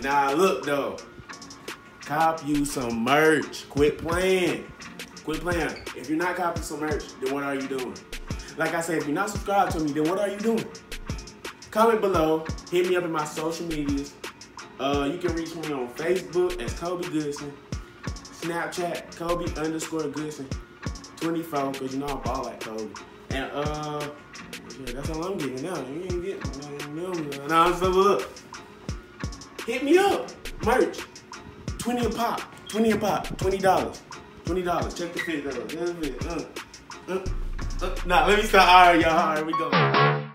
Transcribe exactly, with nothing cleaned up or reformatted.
Nah, look though. Cop you some merch. Quit playing. Quit playing. If you're not copying some merch, then what are you doing? Like I said, if you're not subscribed to me, then what are you doing? Comment below. Hit me up in my social medias. Uh, you can reach me on Facebook as Kobe Goodson. Snapchat, Kobe underscore Goodson. twenty-four, because you know I ball like Kobe. And, uh, yeah, that's all I'm getting now. You ain't getting no, no, no, so look. Hit me up. Merch. twenty a pop. twenty a pop. twenty dollars. twenty dollars. Check the fit, though. Uh, uh, uh, uh. Nah, let me start. All right, y'all. All right, we go.